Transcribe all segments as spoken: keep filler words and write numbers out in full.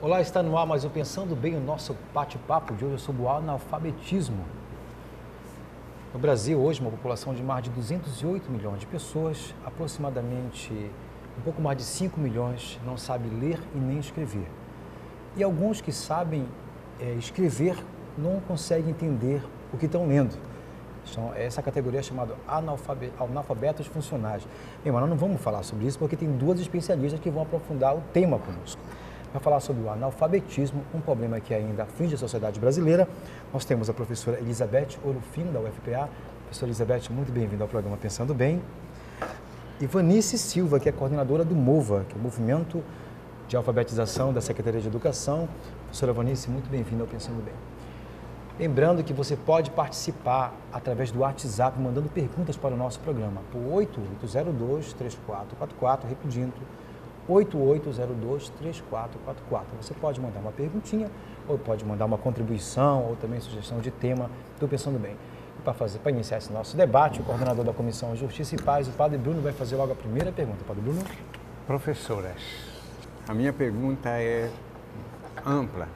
Olá, está no ar, mas eu pensando bem o nosso bate-papo de hoje sobre o analfabetismo. No Brasil, hoje, uma população de mais de duzentos e oito milhões de pessoas, aproximadamente um pouco mais de cinco milhões não sabe ler e nem escrever. E alguns que sabem é, escrever não conseguem entender o que estão lendo. Então, essa categoria é chamada analfabetos funcionais. Bem, mas nós não vamos falar sobre isso porque tem duas especialistas que vão aprofundar o tema conosco. Para falar sobre o analfabetismo, um problema que ainda aflige a sociedade brasileira, nós temos a professora Elizabeth Orofino, da U F P A. Professora Elizabeth, muito bem-vinda ao programa Pensando Bem. E Vanice Silva, que é coordenadora do MOVA, que é o Movimento de Alfabetização da Secretaria de Educação. Professora Vanice, muito bem-vinda ao Pensando Bem. Lembrando que você pode participar através do WhatsApp, mandando perguntas para o nosso programa, por oito oito zero dois, três quatro quatro quatro, repetindo, oito oito zero dois, três quatro quatro quatro. Você pode mandar uma perguntinha, ou pode mandar uma contribuição, ou também sugestão de tema do Pensando Bem. E para fazer, para iniciar esse nosso debate, o coordenador da Comissão Justiça e Paz, o Padre Bruno, vai fazer logo a primeira pergunta. Padre Bruno? Professoras, a minha pergunta é ampla,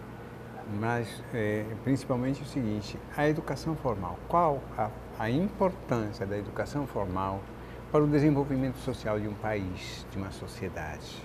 mas é, principalmente o seguinte: a educação formal. Qual a, a importância da educação formal para o desenvolvimento social de um país, de uma sociedade?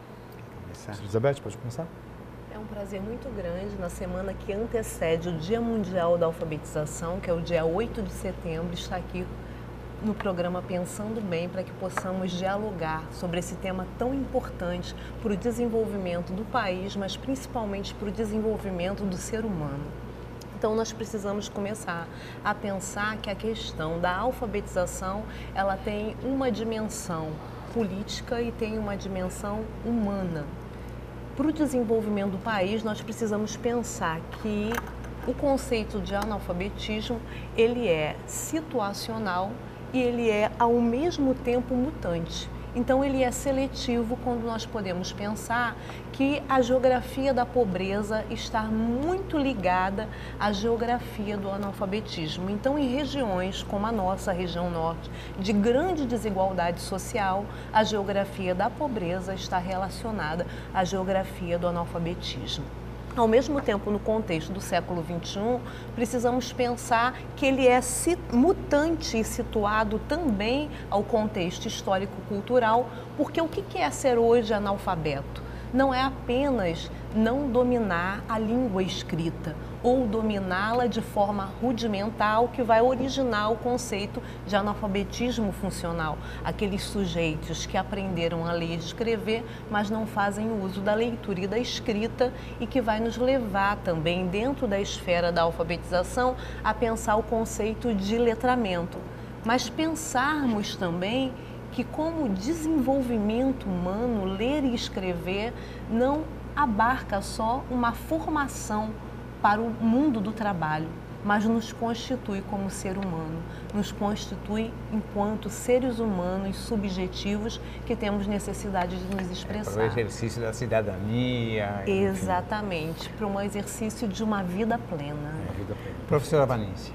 Quer começar? Elizabeth, pode começar? É um prazer muito grande, na semana que antecede o Dia Mundial da Alfabetização, que é o dia oito de setembro, estar aqui no programa Pensando Bem, para que possamos dialogar sobre esse tema tão importante para o desenvolvimento do país, mas principalmente para o desenvolvimento do ser humano. Então, nós precisamos começar a pensar que a questão da alfabetização, ela tem uma dimensão política e tem uma dimensão humana. Para o desenvolvimento do país, nós precisamos pensar que o conceito de analfabetismo, ele é situacional e ele é, ao mesmo tempo, mutante. Então, ele é seletivo quando nós podemos pensar que a geografia da pobreza está muito ligada à geografia do analfabetismo. Então, em regiões como a nossa, a região norte, de grande desigualdade social, a geografia da pobreza está relacionada à geografia do analfabetismo. Ao mesmo tempo, no contexto do século vinte e um, precisamos pensar que ele é mutante e situado também ao contexto histórico-cultural, porque o que é ser hoje analfabeto? Não é apenas não dominar a língua escrita ou dominá-la de forma rudimentar, que vai originar o conceito de analfabetismo funcional. Aqueles sujeitos que aprenderam a ler e escrever, mas não fazem uso da leitura e da escrita, e que vai nos levar também, dentro da esfera da alfabetização, a pensar o conceito de letramento. Mas pensarmos também que, como desenvolvimento humano, ler e escrever não abarca só uma formação para o mundo do trabalho, mas nos constitui como ser humano, nos constitui enquanto seres humanos subjetivos que temos necessidade de nos expressar. É para o exercício da cidadania. Exatamente, enfim. Para um exercício de uma vida plena. Uma vida plena. Professora Vanice.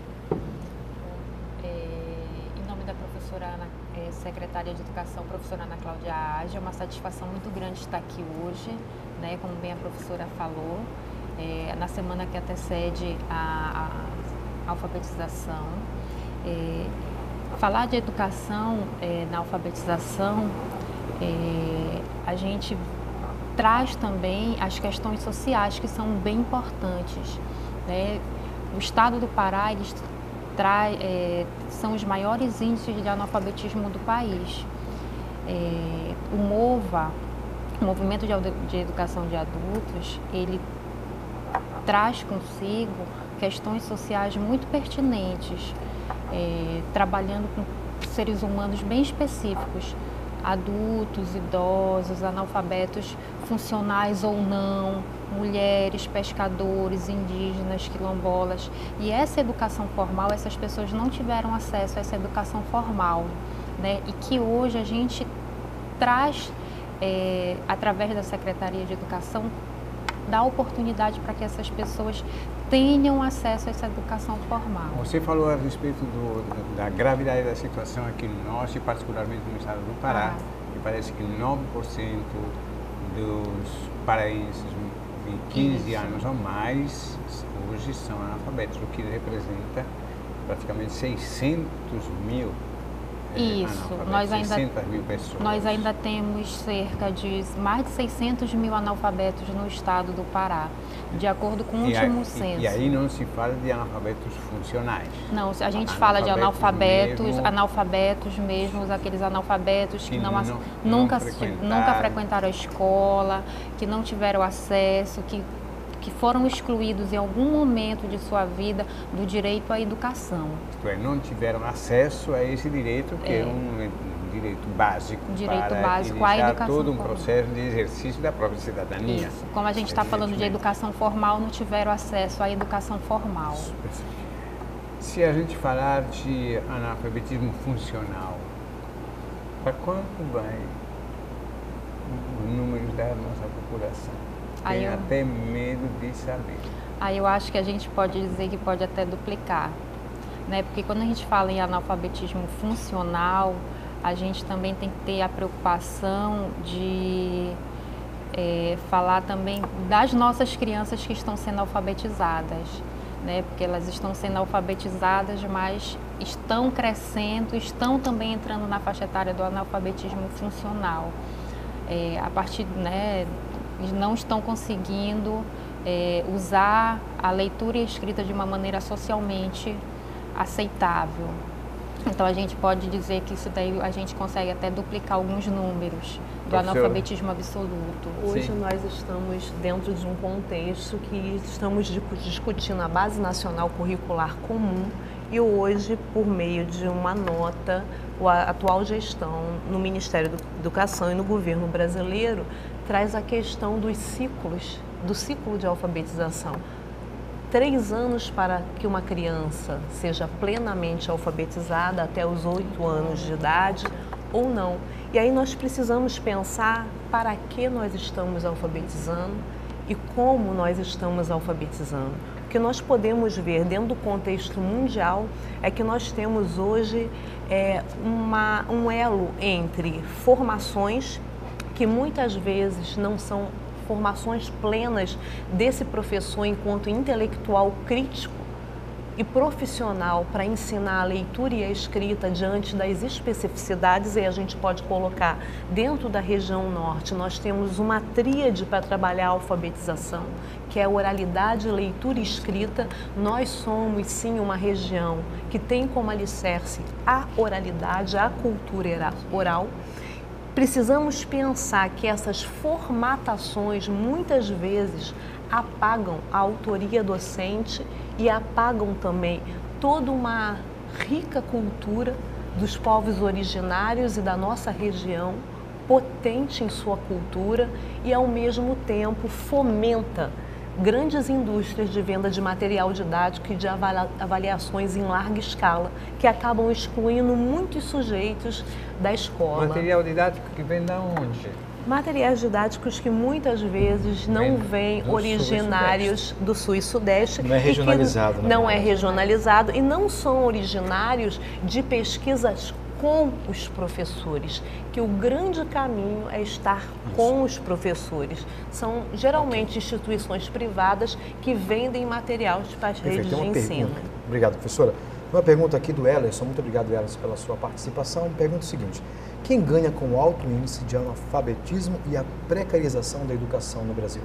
Secretária de Educação, professora Ana Cláudia Age. É uma satisfação muito grande estar aqui hoje, né, como bem a professora falou, é, na semana que antecede a, a alfabetização. É, falar de educação é, na alfabetização, é, a gente traz também as questões sociais que são bem importantes, né? O estado do Pará, eles Trai, é, são os maiores índices de analfabetismo do país. É, o MOVA, o Movimento de, de Educação de Adultos, ele traz consigo questões sociais muito pertinentes, é, trabalhando com seres humanos bem específicos, adultos, idosos, analfabetos funcionais ou não, mulheres, pescadores, indígenas, quilombolas. E essa educação formal, essas pessoas não tiveram acesso a essa educação formal, né? E que hoje a gente traz, é, através da Secretaria de Educação, dá oportunidade para que essas pessoas tenham acesso a essa educação formal. Você falou a respeito do, da gravidade da situação aqui no Norte, particularmente no estado do Pará, ah. e parece que nove por cento dos paraenses quinze Isso. anos ou mais hoje são analfabetos, o que representa praticamente seiscentos mil é, Isso, nós ainda, seiscentas mil pessoas. Nós ainda temos cerca de mais de seiscentos mil analfabetos no estado do Pará, de acordo com o e último aí, censo. E aí não se fala de analfabetos funcionais. Não, a gente fala de analfabetos, mesmo, analfabetos mesmo, aqueles analfabetos que, que não, não, nunca, não frequentaram. nunca frequentaram a escola, que não tiveram acesso, que que foram excluídos em algum momento de sua vida do direito à educação. Isto é, não tiveram acesso a esse direito, que é, é um direito básico direito para básico iniciar à educação todo um formal. processo de exercício da própria cidadania. Isso. Como a gente está falando de educação formal, não tiveram acesso à educação formal. Se a gente falar de analfabetismo funcional, para quanto vai os números da nossa população? Aí Tenho eu... até medo de saber. Aí eu acho que a gente pode dizer que pode até duplicar, né? Porque quando a gente fala em analfabetismo funcional, a gente também tem que ter a preocupação de é, falar também das nossas crianças que estão sendo alfabetizadas, né? Porque elas estão sendo alfabetizadas, mas estão crescendo, estão também entrando na faixa etária do analfabetismo funcional. É, a partir, né, não estão conseguindo é, usar a leitura e a escrita de uma maneira socialmente aceitável. Então a gente pode dizer que isso daí a gente consegue até duplicar alguns números do Professor. analfabetismo absoluto. Hoje Sim. nós estamos dentro de um contexto que estamos discutindo a Base Nacional Curricular Comum e hoje, por meio de uma nota, a atual gestão no Ministério da Educação e no governo brasileiro traz a questão dos ciclos, do ciclo de alfabetização. Três anos para que uma criança seja plenamente alfabetizada até os oito anos de idade ou não. E aí nós precisamos pensar para que nós estamos alfabetizando e como nós estamos alfabetizando. O que nós podemos ver dentro do contexto mundial é que nós temos hoje é, uma, um elo entre formações que muitas vezes não são formações plenas desse professor enquanto intelectual crítico e profissional para ensinar a leitura e a escrita diante das especificidades, e a gente pode colocar dentro da região norte, nós temos uma tríade para trabalhar a alfabetização, que é oralidade, leitura e escrita. Nós somos sim uma região que tem como alicerce a oralidade, a cultura oral. Precisamos pensar que essas formatações muitas vezes apagam a autoria docente e apagam também toda uma rica cultura dos povos originários e da nossa região, potente em sua cultura e ao mesmo tempo fomenta grandes indústrias de venda de material didático e de avaliações em larga escala, que acabam excluindo muitos sujeitos da escola. Material didático que vem da onde? Materiais didáticos que muitas vezes não vêm originários do Sul e Sudeste. Não é regionalizado, né? Não é regionalizado e não são originários de pesquisas com os professores, que o grande caminho é estar com os professores. São geralmente okay. instituições privadas que vendem materiais para as redes de ensino. Pergunta. Obrigado, professora. Uma pergunta aqui do Ellerson, muito obrigado, Ellerson, pela sua participação. Pergunta o seguinte: quem ganha com o alto índice de analfabetismo e a precarização da educação no Brasil?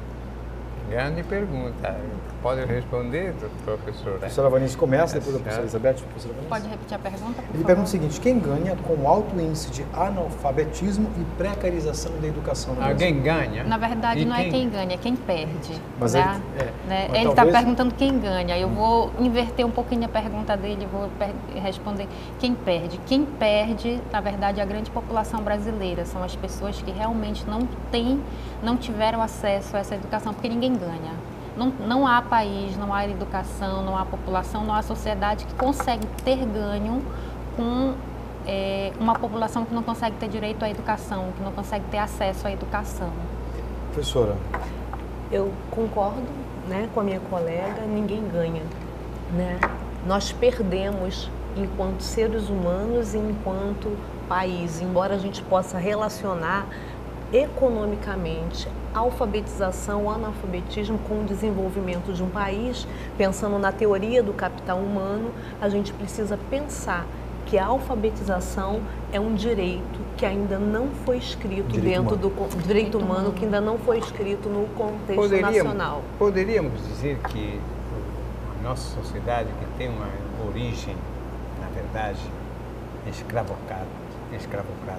Grande pergunta. Pode responder, professora? A professora Vanice começa, depois a professora Elizabeth. Professora Vanice. Pode repetir a pergunta, por Ele favor? pergunta o seguinte: quem ganha com o alto índice de analfabetismo e precarização da educação no Brasil? Alguém ganha? Na verdade, e não quem... é quem ganha, é quem perde. Mas né? ele é, né? mas ele está talvez... perguntando quem ganha. Eu vou inverter um pouquinho a pergunta dele e vou responder quem perde. Quem perde, na verdade, é a grande população brasileira. São as pessoas que realmente não têm, não tiveram acesso a essa educação, porque ninguém ganha. Não, não há país, não há educação, não há população, não há sociedade que consegue ter ganho com é, uma população que não consegue ter direito à educação, que não consegue ter acesso à educação. Professora. Eu concordo, né, com a minha colega, ninguém ganha. Né? Nós perdemos enquanto seres humanos e enquanto país, embora a gente possa relacionar economicamente alfabetização, analfabetismo com o desenvolvimento de um país, pensando na teoria do capital humano, a gente precisa pensar que a alfabetização é um direito que ainda não foi escrito Direito dentro humano. do direito humano, que ainda não foi escrito no contexto Poderíamos, nacional. poderíamos dizer que a nossa sociedade, que tem uma origem, na verdade, escravocrata, escravocrata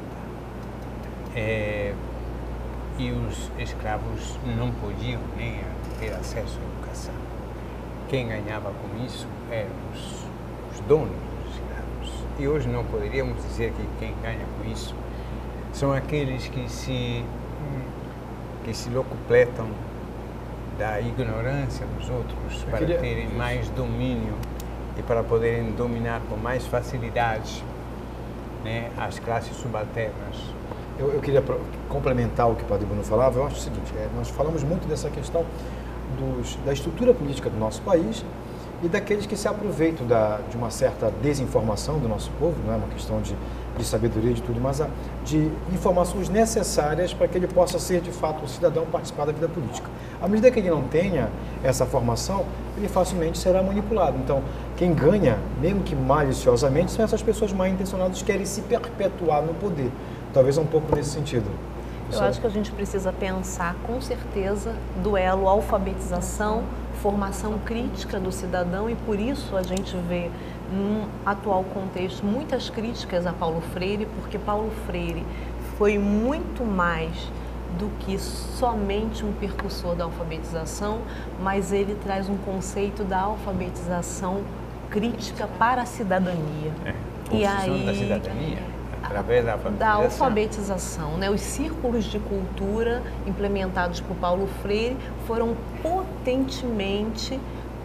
é, e os escravos não podiam nem ter acesso à educação. Quem ganhava com isso eram os, os donos dos escravos. E hoje não poderíamos dizer que quem ganha com isso são aqueles que se, que se locupletam da ignorância dos outros para queria... terem mais domínio e para poderem dominar com mais facilidade, né, as classes subalternas. Eu, eu queria complementar o que o Padre Bruno falava. Eu acho o seguinte, é, nós falamos muito dessa questão dos, da estrutura política do nosso país e daqueles que se aproveitam da, de uma certa desinformação do nosso povo, não é uma questão de, de sabedoria de tudo, mas a, de informações necessárias para que ele possa ser, de fato, um cidadão participar da vida política. À medida que ele não tenha essa formação, ele facilmente será manipulado. Então, quem ganha, mesmo que maliciosamente, são essas pessoas mal intencionadas que querem se perpetuar no poder. Talvez um pouco nesse sentido. Eu acho que a gente precisa pensar, com certeza, duelo alfabetização, formação crítica do cidadão, e por isso a gente vê, num atual contexto, muitas críticas a Paulo Freire, porque Paulo Freire foi muito mais do que somente um percussor da alfabetização, mas ele traz um conceito da alfabetização crítica para a cidadania. É, e aí, da cidadania. Através da alfabetização. Da alfabetização, né? Os círculos de cultura implementados por Paulo Freire foram potentemente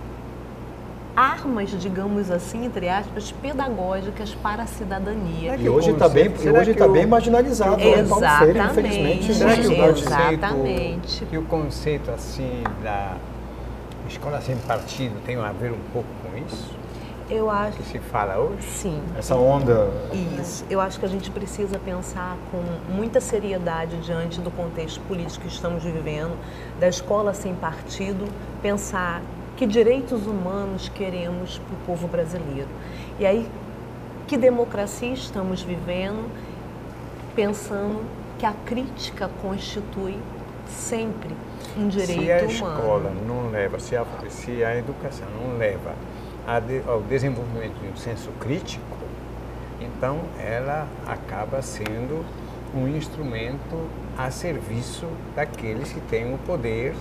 armas, digamos assim, entre aspas, pedagógicas para a cidadania. E hoje está bem, e hoje tá bem marginalizado. Exatamente. Paulo Freire, infelizmente. Será que o conceito, Exatamente. que o conceito assim da escola sem partido tem a ver um pouco com isso? Eu acho que se fala hoje? Sim. Essa onda... Isso. Eu acho que a gente precisa pensar com muita seriedade diante do contexto político que estamos vivendo, da escola sem partido, pensar que direitos humanos queremos para o povo brasileiro. E aí, que democracia estamos vivendo, pensando que a crítica constitui sempre um direito humano. Se a escola não leva, se a, se a educação não leva ao desenvolvimento de um senso crítico, então ela acaba sendo um instrumento a serviço daqueles que têm o poder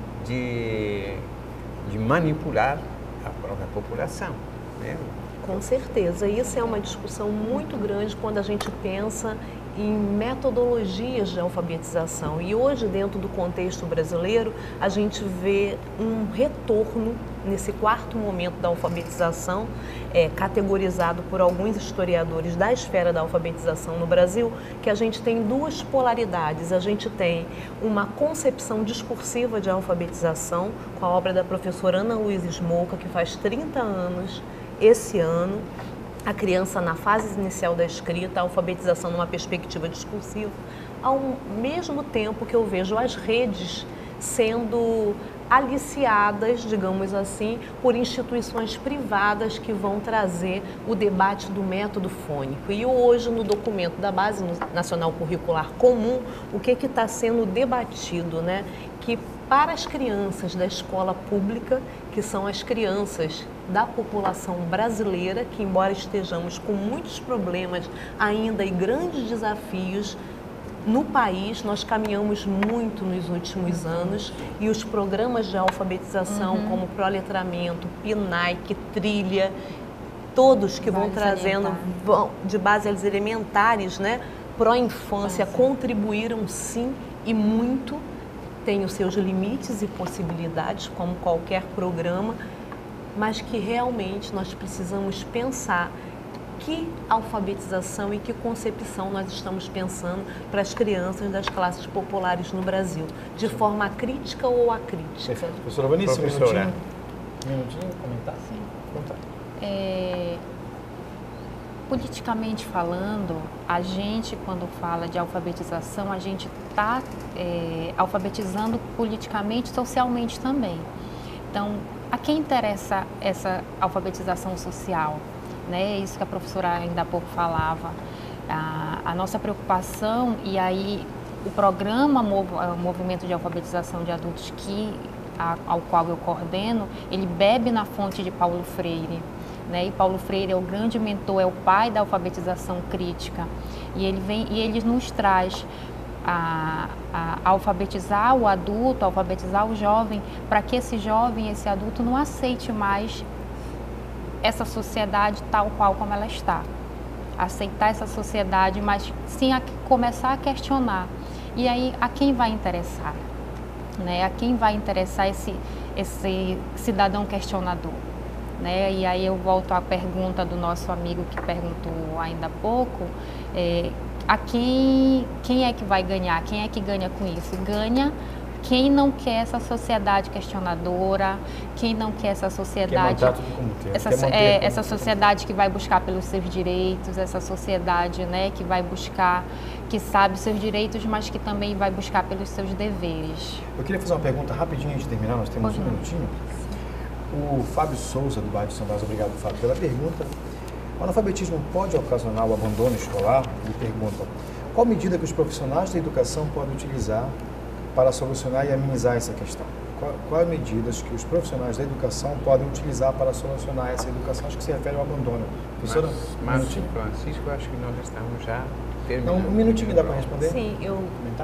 de, de manipular a própria população, né? Com certeza, isso é uma discussão muito grande quando a gente pensa em metodologias de alfabetização. E hoje, dentro do contexto brasileiro, a gente vê um retorno nesse quarto momento da alfabetização, é, categorizado por alguns historiadores da esfera da alfabetização no Brasil, que a gente tem duas polaridades. A gente tem uma concepção discursiva de alfabetização, com a obra da professora Ana Luísa Smolka, que faz trinta anos esse ano, a criança na fase inicial da escrita, a alfabetização numa perspectiva discursiva, ao mesmo tempo que eu vejo as redes sendo aliciadas, digamos assim, por instituições privadas que vão trazer o debate do método fônico. E hoje, no documento da Base Nacional Curricular Comum, o que que está sendo debatido, né? Que para as crianças da escola pública, que são as crianças da população brasileira, que embora estejamos com muitos problemas ainda e grandes desafios no país, nós caminhamos muito nos últimos anos, e os programas de alfabetização, uhum, como Proletramento, PNAE, Trilha, todos que vão trazendo vão, de bases elementares, né, pró-infância, contribuíram sim e muito. Tem os seus limites e possibilidades, como qualquer programa, mas que realmente nós precisamos pensar que alfabetização e que concepção nós estamos pensando para as crianças das classes populares no Brasil, de Sim. forma crítica ou acrítica. Professora Vanice, um minutinho, um minutinho, comentar? Sim. É... politicamente falando, a gente, quando fala de alfabetização, a gente está é, alfabetizando politicamente e socialmente também. Então, a quem interessa essa alfabetização social? Né? Isso que a professora ainda há pouco falava. A, a nossa preocupação, e aí o programa o Movimento de Alfabetização de Adultos, que, a, ao qual eu coordeno, ele bebe na fonte de Paulo Freire. Né? E Paulo Freire é o grande mentor, é o pai da alfabetização crítica. E ele, vem, e ele nos traz a, a, a alfabetizar o adulto, a alfabetizar o jovem, para que esse jovem, esse adulto não aceite mais essa sociedade tal qual como ela está. Aceitar essa sociedade, mas sim a começar a questionar. E aí, a quem vai interessar? Né? A quem vai interessar esse, esse cidadão questionador? Né? E aí eu volto à pergunta do nosso amigo que perguntou ainda há pouco, é, a quem, quem é que vai ganhar? Quem é que ganha com isso? Ganha quem não quer essa sociedade questionadora, quem não quer essa sociedade, quer tudo como quer. essa, Quer é, como essa sociedade que vai buscar pelos seus direitos, essa sociedade, né, que vai buscar, que sabe os seus direitos, mas que também vai buscar pelos seus deveres. Eu queria fazer uma pergunta rapidinho antes de terminar, nós temos um minutinho. O Fábio Souza, do bairro de São Brás, obrigado, Fábio, pela pergunta. O analfabetismo pode ocasionar o abandono escolar? Ele pergunta, qual medida que os profissionais da educação podem utilizar para solucionar e amenizar essa questão? Qual, qual medidas que os profissionais da educação podem utilizar para solucionar essa educação? Acho que se refere ao abandono. Professora, mas, mas um Francisco, acho que nós estamos já terminando. Então, um minutinho dá para responder? Sim, eu,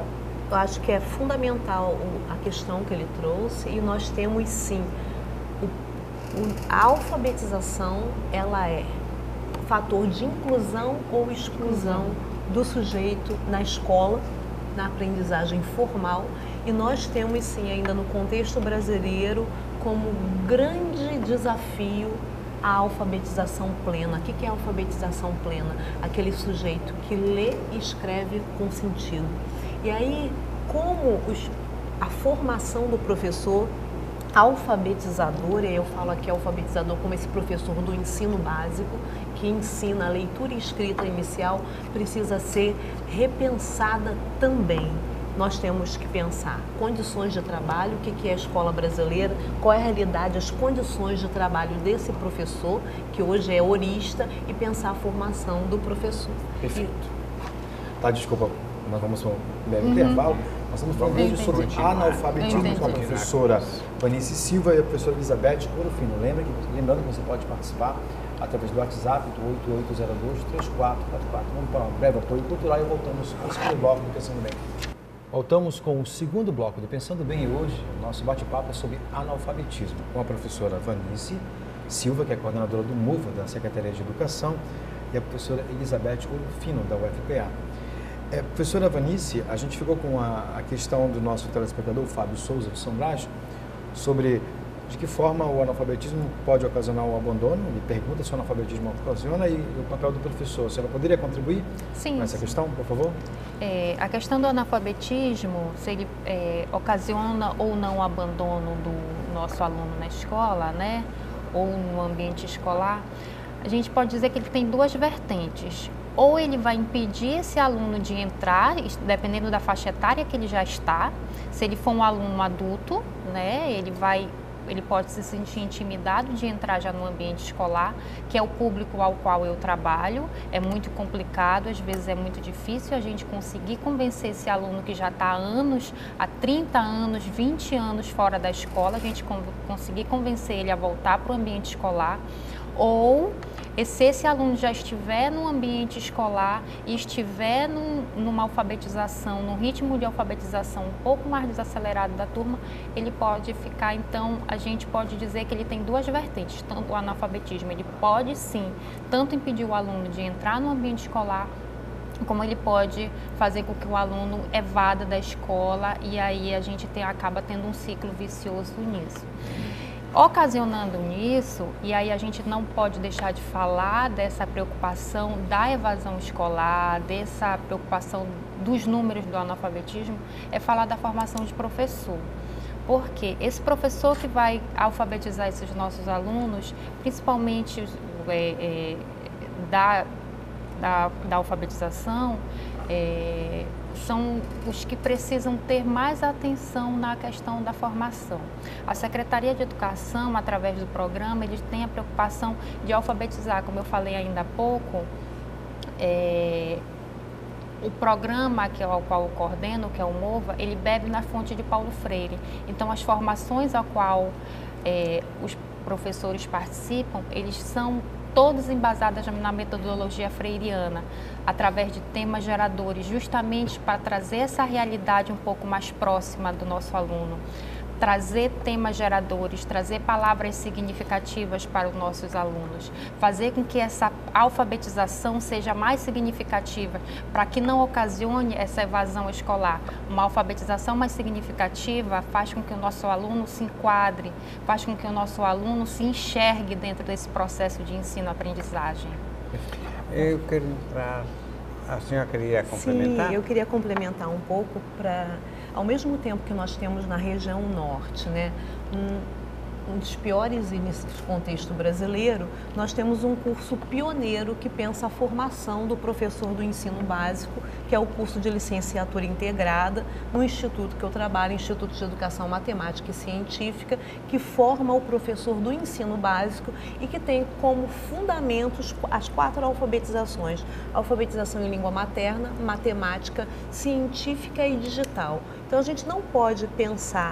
eu acho que é fundamental a questão que ele trouxe e nós temos sim, o, o, a alfabetização, ela é fator de inclusão ou exclusão do sujeito na escola, na aprendizagem formal, e nós temos sim ainda no contexto brasileiro como grande desafio a alfabetização plena. O que é a alfabetização plena? Aquele sujeito que lê e escreve com sentido. E aí, como os, a formação do professor alfabetizador, e eu falo aqui alfabetizador como esse professor do ensino básico, que ensina a leitura e escrita inicial, precisa ser repensada também. Nós temos que pensar condições de trabalho, o que é a escola brasileira, qual é a realidade, as condições de trabalho desse professor, que hoje é horista, e pensar a formação do professor. Perfeito. E... Tá, desculpa, nós vamos para um breve uhum. intervalo. Nós estamos falando hoje sobre analfabetismo com a professora Vanice Silva e a professora Elizabeth Orofino. Lembra que, lembrando que você pode participar através do WhatsApp do oito oito zero dois, três quatro quatro quatro. Vamos para um breve apoio cultural e voltamos com o segundo bloco do Pensando Bem. Voltamos com o segundo bloco do Pensando Bem e hoje o nosso bate-papo é sobre analfabetismo com a professora Vanice Silva, que é coordenadora do MUVA, da Secretaria de Educação, e a professora Elizabeth Orofino, da U F P A. É, professora Vanice, a gente ficou com a, a questão do nosso telespectador, Fábio Souza, de São Brás, sobre de que forma o analfabetismo pode ocasionar o abandono. Ele pergunta se o analfabetismo ocasiona e o papel do professor. A senhora poderia contribuir Sim, com essa questão, por favor? É, a questão do analfabetismo, se ele é, ocasiona ou não o abandono do nosso aluno na escola, né, ou no ambiente escolar, a gente pode dizer que ele tem duas vertentes. Ou ele vai impedir esse aluno de entrar, dependendo da faixa etária que ele já está. Se ele for um aluno adulto, né, ele vai, ele pode se sentir intimidado de entrar já no ambiente escolar, que é o público ao qual eu trabalho. É muito complicado, às vezes é muito difícil a gente conseguir convencer esse aluno que já está há anos, há trinta anos, vinte anos fora da escola, a gente conseguir convencer ele a voltar para o ambiente escolar. Ou se esse aluno já estiver no ambiente escolar e estiver num, numa alfabetização, num ritmo de alfabetização um pouco mais desacelerado da turma, ele pode ficar, então, a gente pode dizer que ele tem duas vertentes, tanto o analfabetismo, ele pode sim, tanto impedir o aluno de entrar no ambiente escolar, como ele pode fazer com que o aluno evada da escola e aí a gente tem, acaba tendo um ciclo vicioso nisso. Ocasionando nisso, e aí a gente não pode deixar de falar dessa preocupação da evasão escolar, dessa preocupação dos números do analfabetismo, é falar da formação de professor. Porque esse professor que vai alfabetizar esses nossos alunos, principalmente é, é, da, da, da alfabetização é, são os que precisam ter mais atenção na questão da formação. A Secretaria de Educação, através do programa, eles têm a preocupação de alfabetizar, como eu falei ainda há pouco, é, o programa que é o qual eu coordeno, que é o MOVA, ele bebe na fonte de Paulo Freire. Então, as formações a qual é, os professores participam, eles são todas embasadas na metodologia freiriana, através de temas geradores, justamente para trazer essa realidade um pouco mais próxima do nosso aluno, trazer temas geradores, trazer palavras significativas para os nossos alunos, fazer com que essa alfabetização seja mais significativa, para que não ocasione essa evasão escolar. Uma alfabetização mais significativa faz com que o nosso aluno se enquadre, faz com que o nosso aluno se enxergue dentro desse processo de ensino-aprendizagem. Eu quero entrar... A senhora queria complementar? Sim, eu queria complementar um pouco para... Ao mesmo tempo que nós temos na região norte, né, um, um dos piores índices do contexto brasileiro, nós temos um curso pioneiro que pensa a formação do professor do ensino básico, que é o curso de licenciatura integrada no instituto que eu trabalho, Instituto de Educação Matemática e Científica, que forma o professor do ensino básico e que tem como fundamentos as quatro alfabetizações: alfabetização em língua materna, matemática, científica e digital. Então, a gente não pode pensar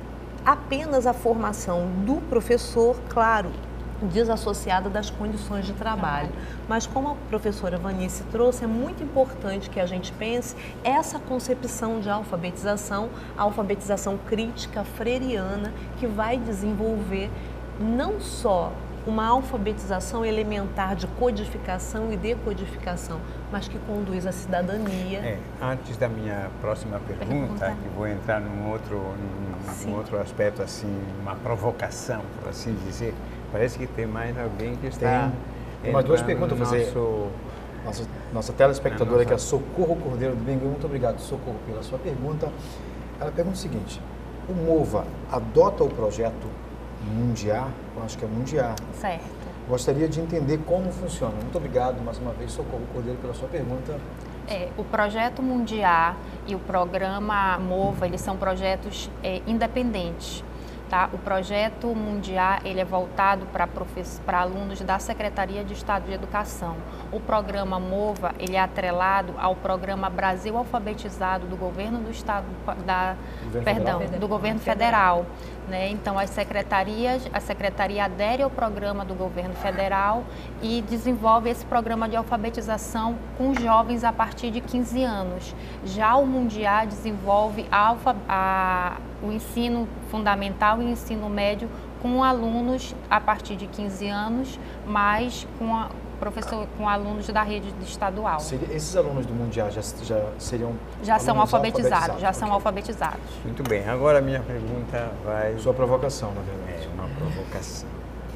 apenas a formação do professor, claro, desassociada das condições de trabalho. Mas, como a professora Vanice trouxe, é muito importante que a gente pense essa concepção de alfabetização, a alfabetização crítica freiriana, que vai desenvolver não só uma alfabetização elementar de codificação e decodificação, mas que conduz à cidadania. É, antes da minha próxima pergunta, pergunta. que vou entrar num outro, num, num outro aspecto, assim, uma provocação, por assim dizer, parece que tem mais alguém que está... Tem, tem mais duas perguntas a fazer. Nosso... Nossa, nossa telespectadora, nossa... que é a Socorro Cordeiro do Bengue. Muito obrigado, Socorro, pela sua pergunta. Ela pergunta o seguinte: o MOVA adota o projeto Mundiar? Eu acho que é Mundiar. Certo. Gostaria de entender como funciona. Muito obrigado mais uma vez, Socorro Cordeiro, pela sua pergunta. É, o projeto Mundiar e o programa MOVA, eles são projetos é, independentes. Tá? O projeto Mundiar, ele é voltado para alunos da Secretaria de Estado de Educação. O programa MOVA, ele é atrelado ao programa Brasil Alfabetizado do Governo do Estado, da, Governo perdão, Federal. do Governo Federal. Né? Então, as secretarias, a Secretaria adere ao programa do Governo Federal e desenvolve esse programa de alfabetização com jovens a partir de quinze anos. Já o Mundiar desenvolve a alfa, a, o ensino fundamental e o ensino médio com alunos a partir de quinze anos, mas com a, professor, com alunos da rede estadual. Seria, esses alunos do Mundial já, já seriam Já são alfabetizados, alfabetizados, já são okay. alfabetizados. Muito bem, agora a minha pergunta vai... Sua provocação, na verdade. É uma provocação.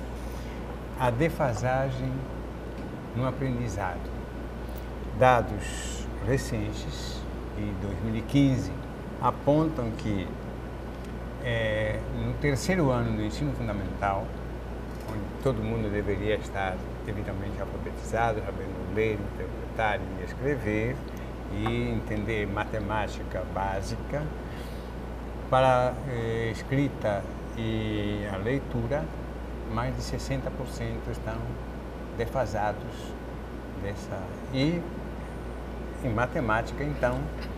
A defasagem no aprendizado. Dados recentes, de dois mil e quinze, apontam que é, no terceiro ano do ensino fundamental, onde todo mundo deveria estar devidamente alfabetizado, sabendo ler, interpretar e escrever e entender matemática básica, para eh, escrita e a leitura, mais de sessenta por cento estão defasados dessa. E em matemática, então,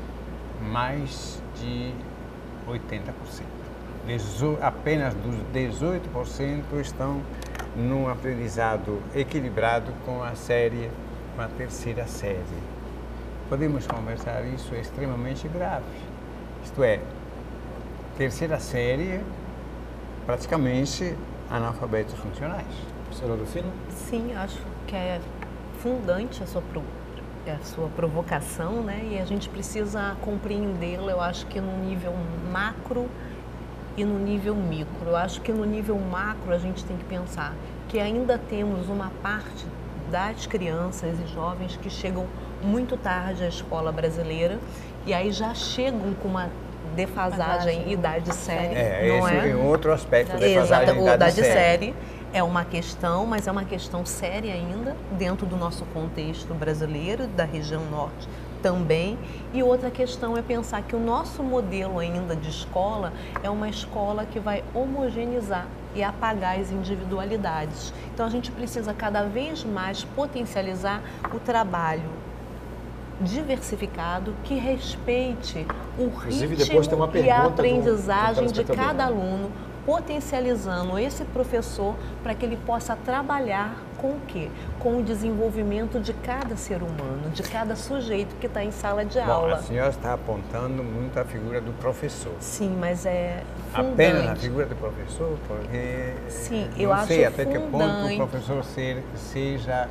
mais de oitenta por cento. Dezo... Apenas dos dezoito por cento estão num aprendizado equilibrado com a série, com a terceira série. Podemos conversar, isso é extremamente grave. Isto é, terceira série, praticamente analfabetos funcionais. Professora Rufino? Sim, acho que é fundante a sua, pro, a sua provocação, né? E a gente precisa compreendê-la, eu acho que no nível macro e no nível micro. Eu acho que no nível macro a gente tem que pensar que ainda temos uma parte das crianças e jovens que chegam muito tarde à escola brasileira e aí já chegam com uma defasagem em idade série, É, não esse é? é outro aspecto da Exato, defasagem em idade idade série. série. é uma questão, mas é uma questão séria ainda dentro do nosso contexto brasileiro, da região norte também. E outra questão é pensar que o nosso modelo ainda de escola é uma escola que vai homogeneizar e apagar as individualidades. Então a gente precisa cada vez mais potencializar o trabalho diversificado que respeite o Inclusive, depois tem uma ritmo e a pergunta do- aprendizagem do de telespectador. cada aluno, potencializando esse professor para que ele possa trabalhar com o quê? Com o desenvolvimento de cada ser humano, de cada sujeito que está em sala de Bom, aula. a senhora está apontando muito a figura do professor. Sim, mas é fundante. Apenas a figura do professor, porque Sim, não eu acho sei até que ponto fundante. o professor ser, seja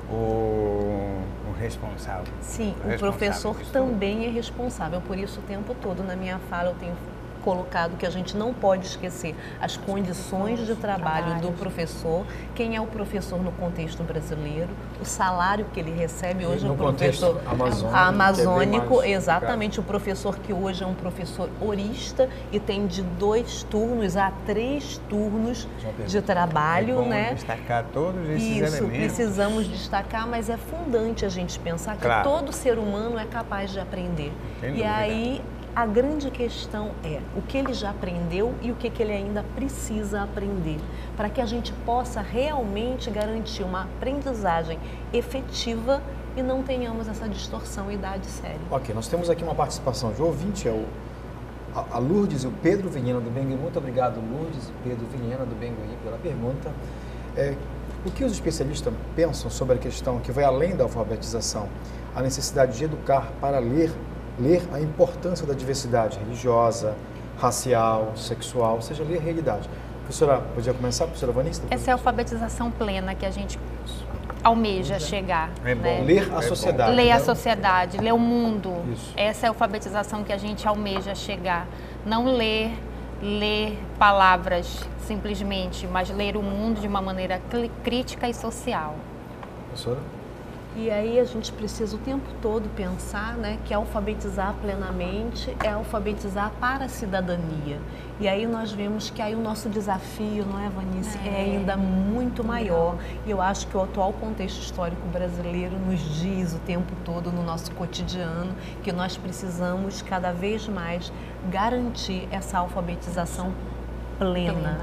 o, o responsável. Sim, o responsável professor disso. também é responsável, por isso o tempo todo na minha fala eu tenho colocado que a gente não pode esquecer as condições de trabalho do professor, quem é o professor no contexto brasileiro, o salário que ele recebe hoje, no o professor contexto amazônico, amazônico, que é bem mais exatamente, o professor que hoje é um professor horista e tem de dois turnos a três turnos de trabalho, É bom né? destacar todos esses Isso, elementos. precisamos destacar, mas é fundante a gente pensar que Claro. todo ser humano é capaz de aprender. Sem E dúvida. aí a grande questão é o que ele já aprendeu e o que, que ele ainda precisa aprender, para que a gente possa realmente garantir uma aprendizagem efetiva e não tenhamos essa distorção idade séria. Ok, nós temos aqui uma participação de ouvinte, é o, a, a Lourdes e o Pedro Vinhena do Bengui. Muito obrigado, Lourdes e Pedro Vinhena do Bengui, pela pergunta. É, o que os especialistas pensam sobre a questão que vai além da alfabetização, a necessidade de educar para ler, ler a importância da diversidade religiosa, racial, sexual, ou seja, ler a realidade. Professora, podia começar, professora Vanessa? Essa é a alfabetização plena que a gente almeja chegar. É bom. né? Ler a É sociedade. Ler a né? sociedade, ler o mundo. Isso. Essa é a alfabetização que a gente almeja chegar. Não ler, ler palavras simplesmente, mas ler o mundo de uma maneira cli- crítica e social. Professora? E aí a gente precisa o tempo todo pensar, né, que alfabetizar plenamente é alfabetizar para a cidadania. E aí nós vemos que aí o nosso desafio, não é, Vanice, é, É. ainda muito maior. E eu acho que o atual contexto histórico brasileiro nos diz o tempo todo no nosso cotidiano que nós precisamos cada vez mais garantir essa alfabetização plena. Plena.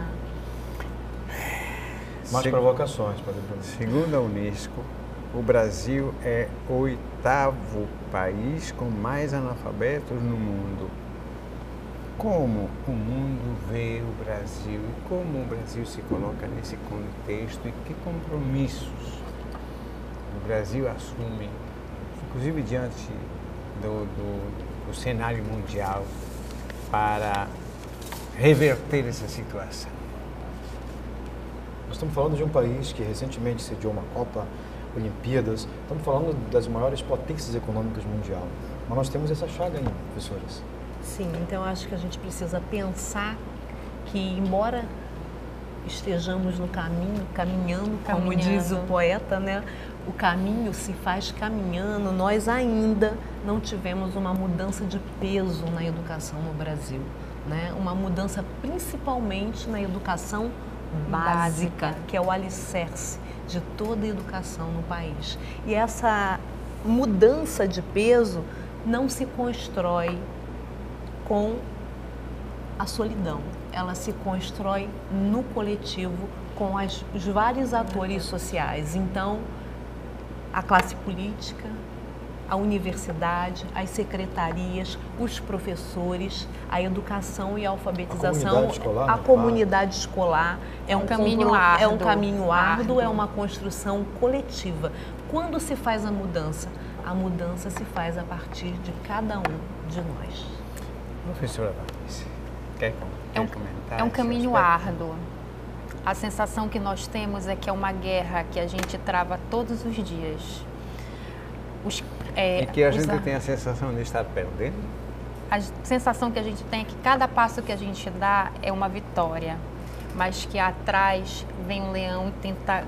Mais Se- provocações, Padre Bruno. Segundo a Unesco, o Brasil é o oitavo país com mais analfabetos no mundo. Como o mundo vê o Brasil e como o Brasil se coloca nesse contexto e que compromissos o Brasil assume, inclusive diante do, do, do cenário mundial, para reverter essa situação? Nós estamos falando de um país que recentemente sediou uma Copa, Olimpíadas, estamos falando das maiores potências econômicas mundial. Mas nós temos essa chaga ainda, professoras. Sim, então eu acho que a gente precisa pensar que, embora estejamos no caminho, caminhando, como Caminhando. diz o poeta, né? O caminho se faz caminhando, nós ainda não tivemos uma mudança de peso na educação no Brasil, né? Uma mudança principalmente na educação básica, Básica. que é o alicerce de toda a educação no país. E essa mudança de peso não se constrói com a solidão, ela se constrói no coletivo com as, os vários atores sociais. Então, a classe política, a universidade, as secretarias, os professores, a educação e a alfabetização, A comunidade escolar, a né? comunidade escolar é um caminho compro- é um árduo, caminho árduo, é árduo. uma construção coletiva. Quando se faz a mudança, a mudança se faz a partir de cada um de nós. Professora Vanessa, quer, quer É um, comentar? é um esse caminho aspecto? árduo. A sensação que nós temos é que é uma guerra que a gente trava todos os dias. Os, é, E que a os gente a- tem a sensação de estar perdendo? A sensação que a gente tem é que cada passo que a gente dá é uma vitória, mas que atrás vem um leão e tenta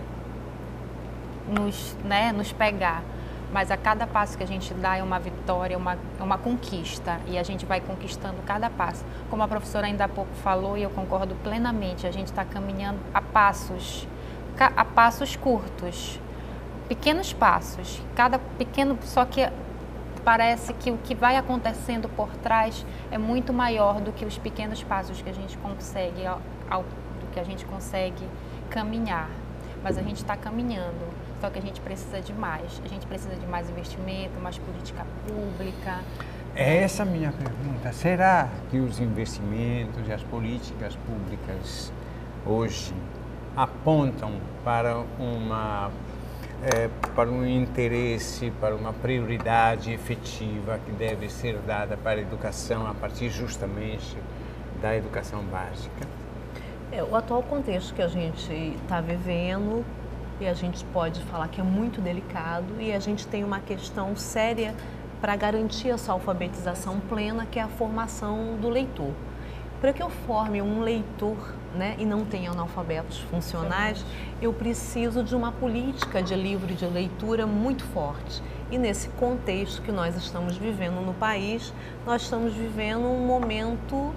nos, né, nos pegar. Mas a cada passo que a gente dá é uma vitória, é uma, é uma conquista, e a gente vai conquistando cada passo. Como a professora ainda há pouco falou, e eu concordo plenamente, a gente está caminhando a passos, a passos curtos, pequenos passos, cada pequeno, só que parece que o que vai acontecendo por trás é muito maior do que os pequenos passos que a gente consegue, ao, ao, do que a gente consegue caminhar. Mas a gente está caminhando, só que a gente precisa de mais. A gente precisa de mais investimento, mais política pública. É essa a minha pergunta. Será que os investimentos e as políticas públicas hoje apontam para uma é, para um interesse, para uma prioridade efetiva que deve ser dada para a educação a partir justamente da educação básica? É, o atual contexto que a gente está vivendo, e a gente pode falar que é muito delicado, e a gente tem uma questão séria para garantir essa alfabetização plena, que é a formação do leitor. Para que eu forme um leitor, né, e não tenha analfabetos funcionais, eu preciso de uma política de livro de leitura muito forte. E nesse contexto que nós estamos vivendo no país, nós estamos vivendo um momento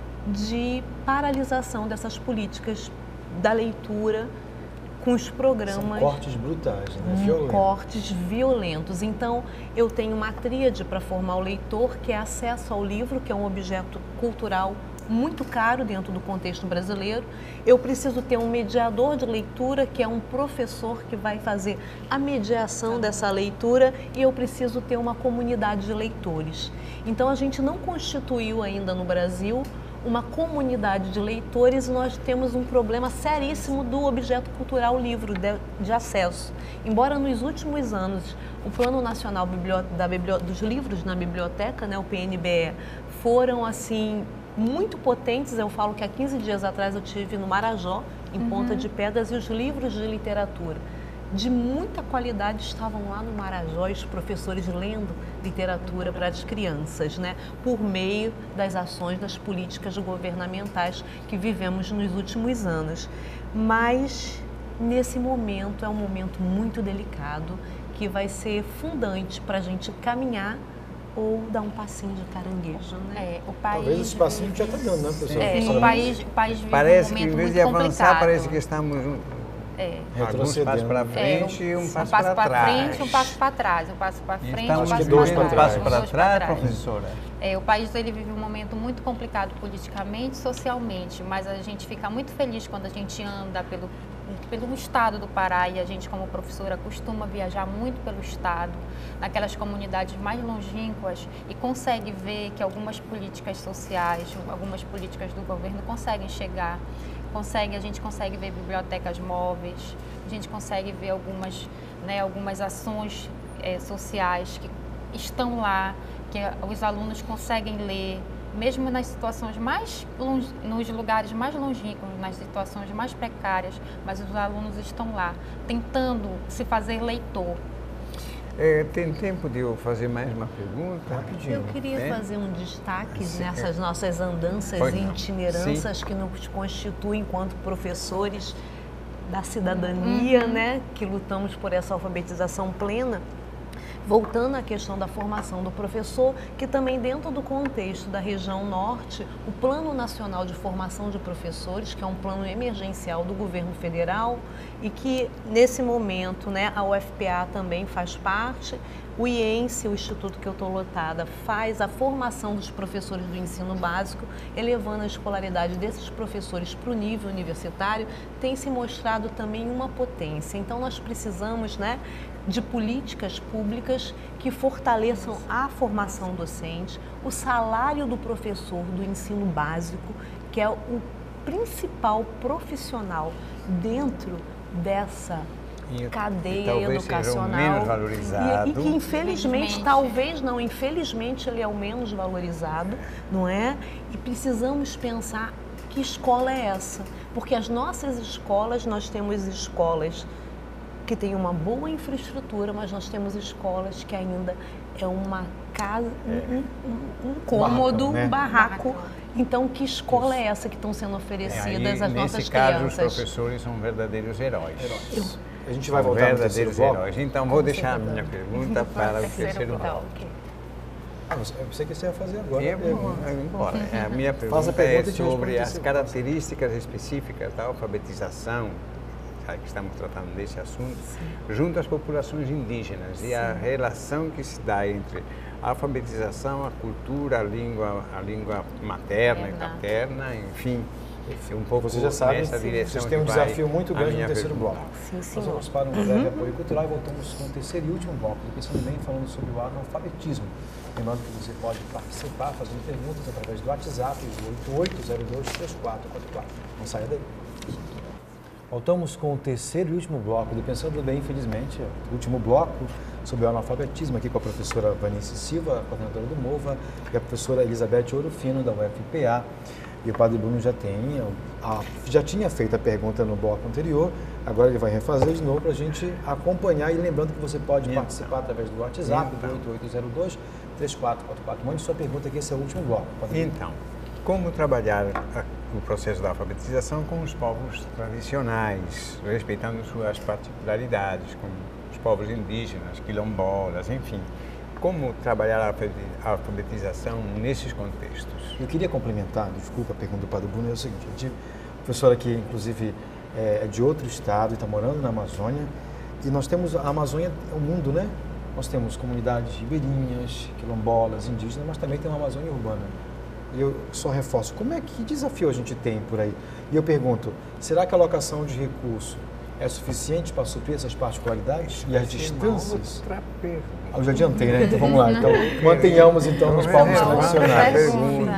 de paralisação dessas políticas da leitura com os programas... São cortes brutais, né? Violentos. Cortes violentos. Então, eu tenho uma tríade para formar o leitor, que é acesso ao livro, que é um objeto cultural muito caro dentro do contexto brasileiro. Eu preciso ter um mediador de leitura, que é um professor que vai fazer a mediação dessa leitura, e eu preciso ter uma comunidade de leitores. Então, a gente não constituiu ainda no Brasil uma comunidade de leitores, e nós temos um problema seríssimo do objeto cultural livro, de, de acesso. Embora nos últimos anos o Plano Nacional da Biblio, dos Livros na Biblioteca, né, o P N B E, foram assim muito potentes. Eu falo que há quinze dias atrás eu estive no Marajó, em uhum. Ponta de Pedras, e os livros de literatura de muita qualidade estavam lá no Marajó, e os professores lendo literatura para as crianças, né, por meio das ações, das políticas governamentais que vivemos nos últimos anos. Mas, nesse momento, é um momento muito delicado, que vai ser fundante para a gente caminhar ou dar um passinho de caranguejo, né? É, o país... Talvez esse passinho já está dando, né, professor? É, o país, o país vive parece um que, em momento vez muito de avançar, complicado. parece que estamos... É. Alguns passos para frente e é, um, um passo, passo para trás. frente, um passo para trás, um passo para frente, Estamos um passo dois para para trás. trás, para Dois trás, para trás. professora. É, o país ele vive um momento muito complicado politicamente, socialmente, mas a gente fica muito feliz quando a gente anda pelo, pelo estado do Pará, e a gente, como professora, costuma viajar muito pelo estado, naquelas comunidades mais longínquas, e consegue ver que algumas políticas sociais, algumas políticas do governo conseguem chegar. Consegue, a gente consegue ver bibliotecas móveis, a gente consegue ver algumas, né, algumas ações é, sociais que estão lá, que os alunos conseguem ler, mesmo nas situações mais, longe, nos lugares mais longínquos, nas situações mais precárias, mas os alunos estão lá, tentando se fazer leitor. É, tem tempo de eu fazer mais uma pergunta? Rapidinho. Eu queria é? fazer um destaque Sim. nessas nossas andanças Pode e não. itinerâncias Sim. que nos constituem enquanto professores da cidadania, uhum. né, que lutamos por essa alfabetização plena. Voltando à questão da formação do professor, que também dentro do contexto da região norte, o Plano Nacional de Formação de Professores, que é um plano emergencial do governo federal, e que nesse momento, né, a U F P A também faz parte, o I E N S E, o Instituto que eu estou lotada, faz a formação dos professores do ensino básico, elevando a escolaridade desses professores para o nível universitário, tem se mostrado também uma potência. Então nós precisamos, né, de políticas públicas que fortaleçam a formação docente, o salário do professor do ensino básico, que é o principal profissional dentro dessa e, cadeia e educacional. Menos valorizado. E, e que infelizmente, infelizmente, talvez não, infelizmente ele é o menos valorizado, não é? E precisamos pensar que escola é essa, porque as nossas escolas, nós temos escolas que tem uma boa infraestrutura, mas nós temos escolas que ainda é uma casa, um, um, um cômodo, né? um barraco. barraco. Então, que escola Isso. é essa que estão sendo oferecidas é, aí, às nossas caso, crianças? Nesse caso, os professores são verdadeiros heróis. heróis. Eu, a gente vai são voltar verdadeiros no heróis. Então, vou deixar a minha pergunta para o terceiro bloco. Ah, eu pensei que você ia fazer agora. É, embora. A minha pergunta, pergunta é sobre as características específicas da alfabetização já que estamos tratando desse assunto, Sim. junto às populações indígenas Sim. e a relação que se dá entre a alfabetização, a cultura, a língua, a língua materna é, e paterna, enfim, um pouco Você já sabe, nessa direção. Vocês têm um desafio muito grande no terceiro pergunta. bloco. Sim, sim. Nós vamos para um breve uhum. apoio cultural e voltamos com o terceiro e último bloco, pensando bem, falando sobre o analfabetismo. Lembrando que você pode participar fazendo perguntas através do WhatsApp, oito oito zero dois três quatro quatro quatro. Não saia daí. Voltamos com o terceiro e último bloco do Pensando Bem, infelizmente, o último bloco sobre o analfabetismo, aqui com a professora Vanice Silva, coordenadora do MOVA, e a professora Elizabeth Orofino, da U F P A. E o Padre Bruno já, tem, a, já tinha feito a pergunta no bloco anterior, agora ele vai refazer de novo para a gente acompanhar. E lembrando que você pode então. participar através do WhatsApp, então. do oito oito zero dois três quatro quatro quatro. Mande sua pergunta aqui, esse é o último bloco. Então, como trabalhar a, o processo da alfabetização com os povos tradicionais, respeitando suas particularidades, como os povos indígenas, quilombolas, enfim. Como trabalhar a alfabetização nesses contextos? Eu queria complementar, desculpa, a pergunta do Padre Bruno, é o seguinte, eu tive uma professora que, inclusive, é de outro estado e está morando na Amazônia, e nós temos, a Amazônia é um mundo, né? Nós temos comunidades ribeirinhas, quilombolas, indígenas, mas também tem uma Amazônia urbana. E eu só reforço, como é que desafio a gente tem por aí? E eu pergunto, será que a alocação de recurso é suficiente para suprir essas particularidades e as distâncias? Outra pergunta. Eu já adiantei, né? Então vamos lá. Então, mantenhamos então nos povos tradicionais.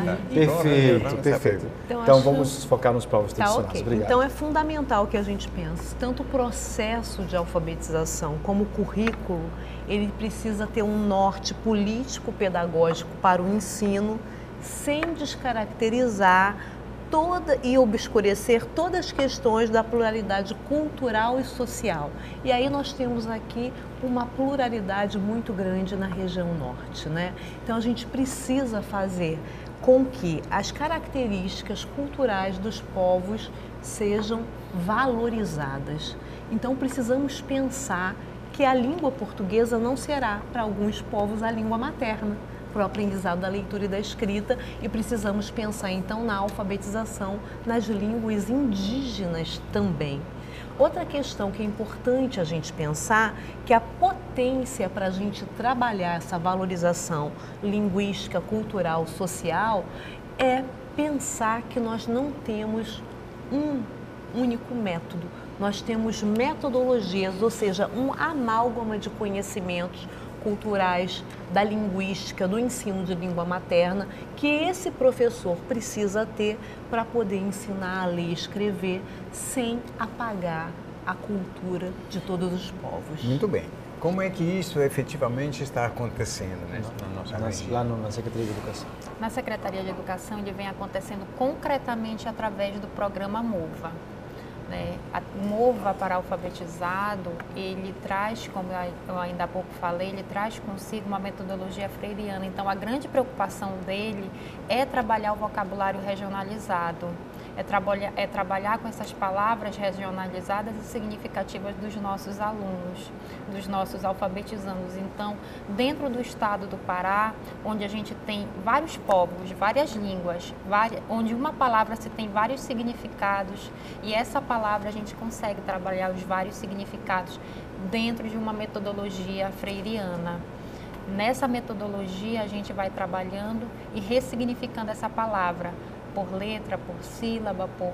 Perfeito, perfeito. Então, então vamos focar nos povos tá, tradicionais. Okay. Obrigado. Então é fundamental que a gente pense, tanto o processo de alfabetização como o currículo, ele precisa ter um norte político-pedagógico para o ensino, sem descaracterizar toda e obscurecer todas as questões da pluralidade cultural e social. E aí nós temos aqui uma pluralidade muito grande na região norte, né? Então a gente precisa fazer com que as características culturais dos povos sejam valorizadas. Então precisamos pensar que a língua portuguesa não será para alguns povos a língua materna, para o aprendizado da leitura e da escrita, e precisamos pensar então na alfabetização nas línguas indígenas também. Outra questão que é importante a gente pensar, que a potência para a gente trabalhar essa valorização linguística, cultural, social, é pensar que nós não temos um único método, nós temos metodologias, ou seja, um amálgama de conhecimentos culturais, da linguística, do ensino de língua materna, que esse professor precisa ter para poder ensinar a ler e escrever sem apagar a cultura de todos os povos. Muito bem. Como é que isso efetivamente está acontecendo, né, na nossa na, região? Lá no, na Secretaria de Educação. Na Secretaria de Educação ele vem acontecendo concretamente através do programa MOVA. Né? O MOVA para alfabetizado, ele traz, como eu ainda há pouco falei, ele traz consigo uma metodologia freiriana. Então, a grande preocupação dele é trabalhar o vocabulário regionalizado, é, trabalha, é trabalhar com essas palavras regionalizadas e significativas dos nossos alunos, dos nossos alfabetizandos. Então, dentro do estado do Pará, onde a gente tem vários povos, várias línguas, várias, onde uma palavra se tem vários significados, e essa palavra a gente consegue trabalhar os vários significados dentro de uma metodologia freiriana. Nessa metodologia, a gente vai trabalhando e ressignificando essa palavra, por letra, por sílaba, por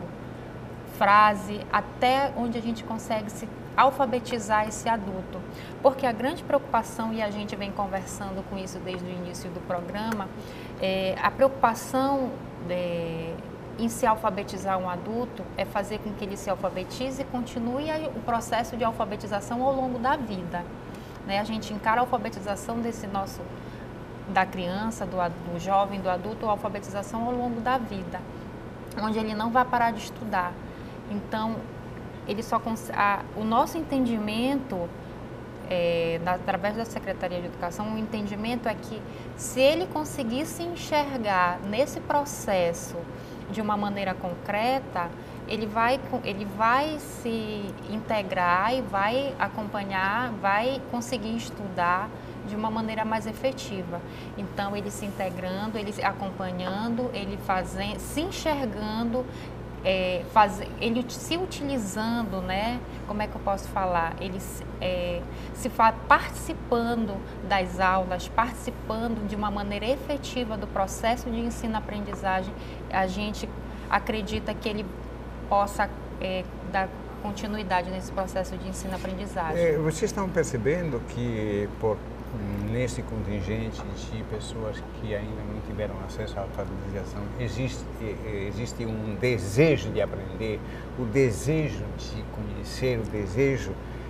frase, até onde a gente consegue se alfabetizar esse adulto. Porque a grande preocupação, e a gente vem conversando com isso desde o início do programa, é, a preocupação de, em se alfabetizar um adulto é fazer com que ele se alfabetize e continue o processo de alfabetização ao longo da vida. Né? A gente encara a alfabetização desse nosso da criança, do, do jovem, do adulto, a alfabetização ao longo da vida, onde ele não vai parar de estudar. Então, ele só a, o nosso entendimento, é, da, através da Secretaria de Educação, o entendimento é que se ele conseguir se enxergar nesse processo de uma maneira concreta, ele vai, ele vai se integrar e vai acompanhar, vai conseguir estudar de uma maneira mais efetiva. Então, ele se integrando, ele acompanhando, ele fazendo, se enxergando é, fazer, ele se utilizando, né? Como é que eu posso falar? Ele é, se fa, participando das aulas, participando de uma maneira efetiva do processo de ensino-aprendizagem, a gente acredita que ele possa é, dar continuidade nesse processo de ensino-aprendizagem. É, vocês estão percebendo que por nesse contingente de pessoas que ainda não tiveram acesso à alfabetização, existe, existe um desejo de aprender, o desejo de conhecer, o desejo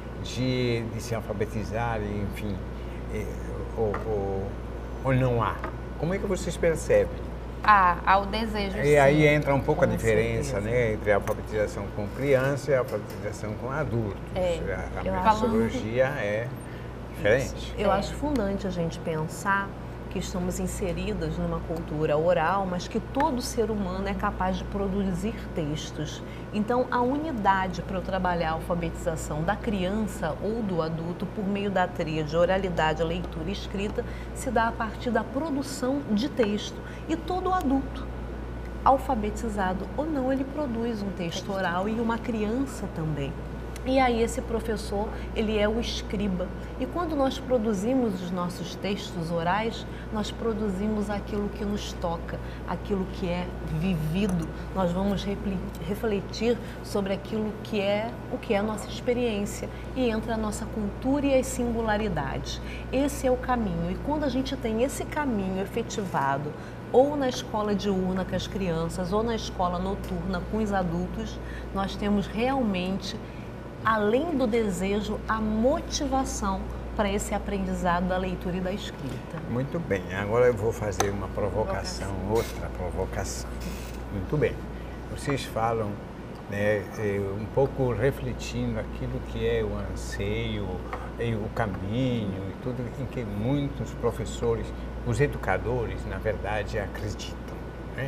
de, de se alfabetizar, enfim, é, ou, ou, ou não há? Como é que vocês percebem? Há, há o desejo, E sim. aí entra um pouco Com a diferença, certeza. né, entre a alfabetização com criança e a alfabetização com adultos. É, a a eu acho- metodologia é diferente. Eu É. acho fundante a gente pensar que estamos inseridas numa cultura oral, mas que todo ser humano é capaz de produzir textos. Então, a unidade para eu trabalhar a alfabetização da criança ou do adulto por meio da tríade oralidade, leitura e escrita se dá a partir da produção de texto. E todo adulto, alfabetizado ou não, ele produz um texto oral e uma criança também. E aí esse professor, ele é o escriba. E quando nós produzimos os nossos textos orais, nós produzimos aquilo que nos toca, aquilo que é vivido. Nós vamos refletir sobre aquilo que é o que é a nossa experiência. E entra a nossa cultura e as singularidades. Esse é o caminho. E quando a gente tem esse caminho efetivado, ou na escola diurna com as crianças, ou na escola noturna com os adultos, nós temos realmente, além do desejo, a motivação para esse aprendizado da leitura e da escrita. Muito bem, agora eu vou fazer uma provocação, outra provocação. Muito bem, vocês falam, né, um pouco refletindo aquilo que é o anseio, o caminho e tudo em que muitos professores, os educadores, na verdade, acreditam, né?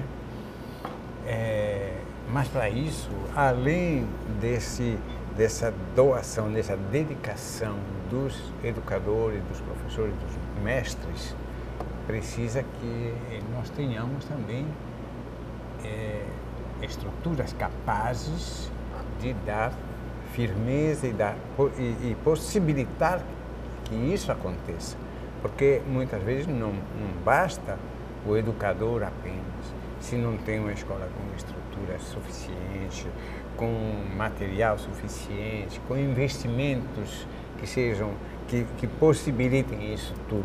É, mas para isso, além desse dessa doação, dessa dedicação dos educadores, dos professores, dos mestres, precisa que nós tenhamos também é, estruturas capazes de dar firmeza e, dar, e, e possibilitar que isso aconteça. Porque muitas vezes não, não basta o educador apenas, se não tem uma escola com estrutura suficiente, com material suficiente, com investimentos que sejam, que, que possibilitem isso tudo.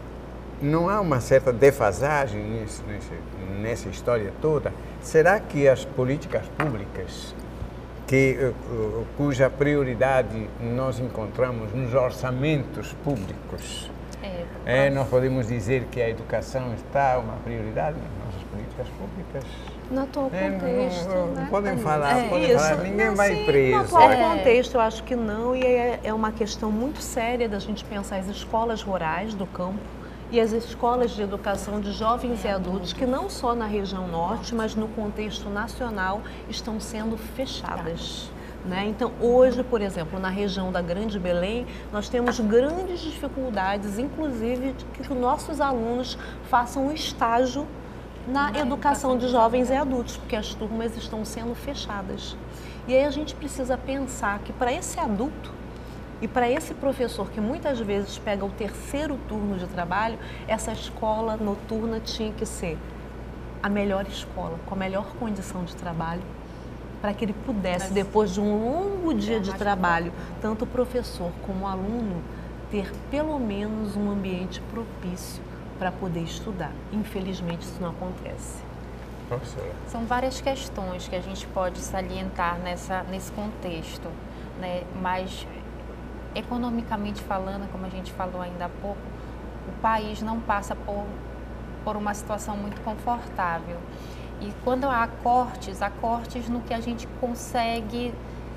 Não há uma certa defasagem nesse, nesse, nessa história toda? Será que as políticas públicas, que, cuja prioridade nós encontramos nos orçamentos públicos, É, é, nós podemos dizer que a educação está uma prioridade nas nossas políticas públicas? No atual É, não- contexto, não- né? podem Tânia? falar, É, podem isso. falar, ninguém Não, vai sim, preso. No atual É. contexto, eu acho que não, e é, é uma questão muito séria da gente pensar as escolas rurais do campo e as escolas de educação de jovens e adultos, que não só na região norte, mas no contexto nacional, estão sendo fechadas. Né? Então, hoje, por exemplo, na região da Grande Belém, nós temos grandes dificuldades, inclusive, de que os nossos alunos façam um estágio na educação de jovens e adultos, porque as turmas estão sendo fechadas. E aí a gente precisa pensar que para esse adulto e para esse professor que muitas vezes pega o terceiro turno de trabalho, essa escola noturna tinha que ser a melhor escola, com a melhor condição de trabalho, para que ele pudesse, depois de um longo dia de trabalho, tanto o professor como o aluno, ter pelo menos um ambiente propício para poder estudar. Infelizmente, isso não acontece. Professora. São várias questões que a gente pode salientar nessa, nesse contexto, né? Mas, economicamente falando, como a gente falou ainda há pouco, o país não passa por, por uma situação muito confortável. E quando há cortes, há cortes no que a gente consegue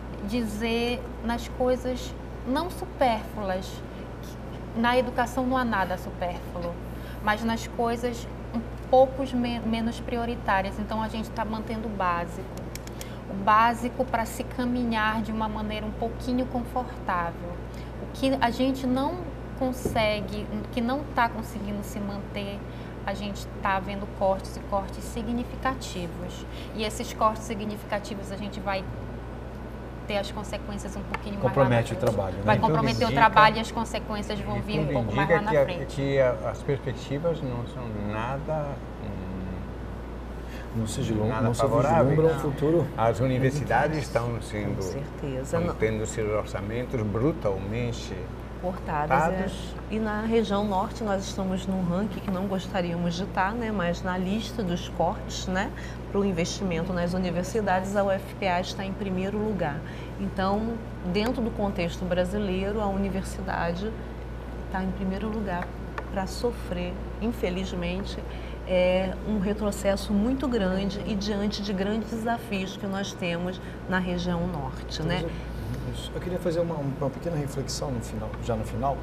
dizer nas coisas não supérfluas. Na educação não há nada supérfluo, mas nas coisas um pouco me menos prioritárias. Então a gente está mantendo o básico. O básico para se caminhar de uma maneira um pouquinho confortável. O que a gente não consegue, que não está conseguindo se manter, a gente está vendo cortes e cortes significativos. E esses cortes significativos a gente vai ter as consequências um pouquinho compromete mais lá na frente. o trabalho, né? Vai Tudo comprometer indica, o trabalho e as consequências vão vir um pouco mais lá na que, frente. que a, as perspectivas não são nada, hum, Não se vislumbra, nada não se favoráveis. vislumbra um futuro. As universidades estão sendo, Com certeza. estão Não. tendo seus orçamentos brutalmente Cortadas. cortados. É. E na região norte nós estamos num ranking que não gostaríamos de estar, né? Mas na lista dos cortes, né? Para o investimento nas universidades, a U F P A está em primeiro lugar. Então, dentro do contexto brasileiro, a universidade está em primeiro lugar para sofrer, infelizmente, é um retrocesso muito grande e diante de grandes desafios que nós temos na região norte, né? Isso. Eu queria fazer uma, uma pequena reflexão no final, já no final.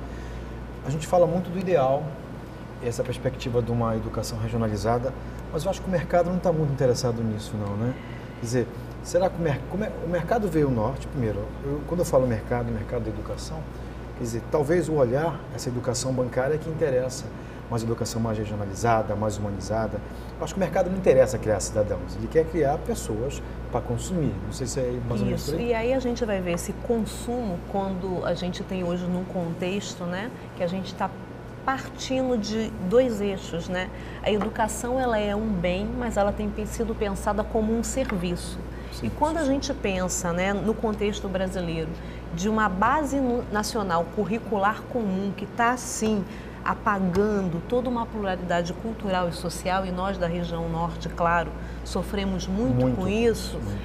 A gente fala muito do ideal, essa perspectiva de uma educação regionalizada, mas eu acho que o mercado não está muito interessado nisso, não, né? Quer dizer, será que o, mer o mercado veio ao norte, primeiro, eu, quando eu falo mercado, mercado da educação, quer dizer, talvez o olhar, essa educação bancária é que interessa, uma educação mais regionalizada, mais humanizada. Eu acho que o mercado não interessa criar cidadãos, ele quer criar pessoas para consumir. Não sei se é mais ou menos Isso, por aí. e aí a gente vai ver esse consumo quando a gente tem hoje num contexto, né, que a gente está partindo de dois eixos, né? A educação, ela é um bem, mas ela tem sido pensada como um serviço. Sim. E quando a gente pensa, né, no contexto brasileiro, de uma base nacional curricular comum que está, assim, apagando toda uma pluralidade cultural e social, e nós da região norte, claro, sofremos muito, muito com isso, muito.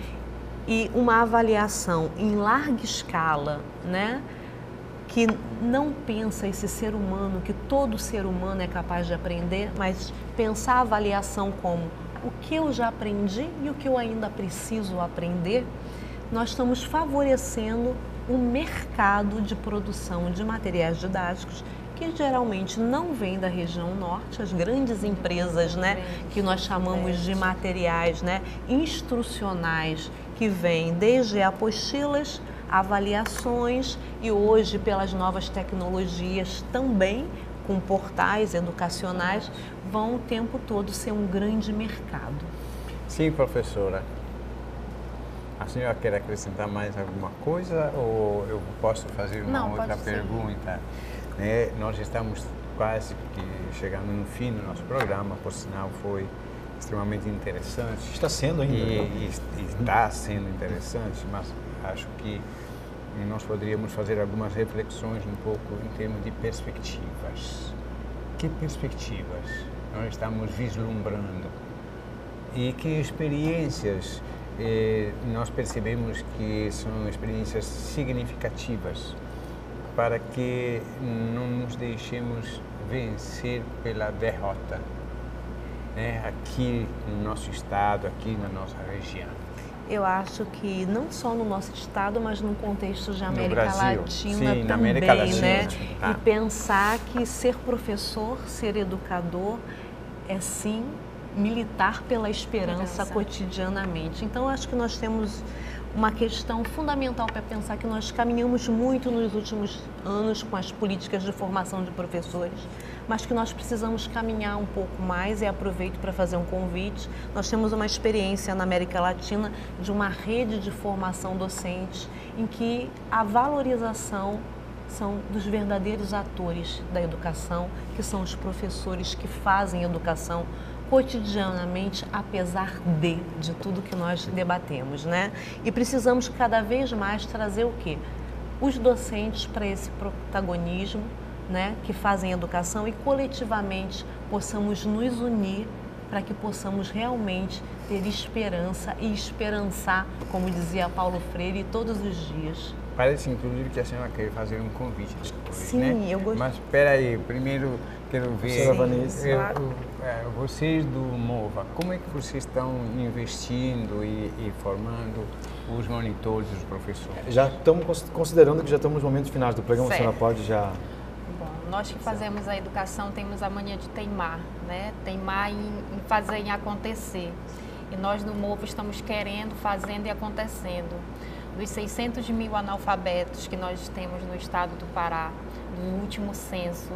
E uma avaliação em larga escala, né, que não pensa esse ser humano, que todo ser humano é capaz de aprender, mas pensar a avaliação como o que eu já aprendi e o que eu ainda preciso aprender, nós estamos favorecendo o mercado de produção de materiais didáticos que geralmente não vem da região norte, as grandes empresas, né, que nós chamamos de materiais, né, instrucionais, que vêm desde apostilas, avaliações e hoje pelas novas tecnologias também com portais educacionais, vão o tempo todo ser um grande mercado. Sim, professora. A senhora quer acrescentar mais alguma coisa ou eu posso fazer uma Não, outra pode pergunta? É, nós estamos quase que chegando no fim do nosso programa, por sinal foi extremamente interessante. Está sendo ainda. E, e está sendo interessante, mas acho que nós poderíamos fazer algumas reflexões um pouco em termos de perspectivas. Que perspectivas nós estamos vislumbrando? E que experiências eh, nós percebemos que são experiências significativas para que não nos deixemos vencer pela derrota, né? Aqui no nosso estado, aqui na nossa região. Eu acho que não só no nosso estado, mas no contexto de América Brasil. Latina Sim, também, na América Latina. né? Ah. E pensar que ser professor, ser educador, é sim militar pela esperança, Esperança. cotidianamente. Então, acho que nós temos uma questão fundamental para pensar que nós caminhamos muito nos últimos anos com as políticas de formação de professores, mas que nós precisamos caminhar um pouco mais, e aproveito para fazer um convite. Nós temos uma experiência na América Latina de uma rede de formação docente em que a valorização são dos verdadeiros atores da educação, que são os professores que fazem educação cotidianamente, apesar de, de tudo que nós debatemos, né? E precisamos cada vez mais trazer o quê? Os docentes para esse protagonismo, né? Que fazem educação, e coletivamente possamos nos unir para que possamos realmente ter esperança e esperançar, como dizia Paulo Freire, todos os dias. Parece, inclusive, que a senhora quer fazer um convite depois, Sim, né? eu gosto. Mas, espera aí, primeiro quero ver... Senhora Vanessa. eu- Claro. é, vocês do MOVA, como é que vocês estão investindo e, e formando os monitores, os professores? Já estamos cons- considerando que já estamos nos momentos finais do programa, Certo. a senhora pode já... Bom, nós que fazemos a educação temos a mania de teimar, né? Teimar em, em fazer em acontecer. E nós no MOVA estamos querendo, fazendo e acontecendo. Dos seiscentos mil analfabetos que nós temos no estado do Pará, no último censo,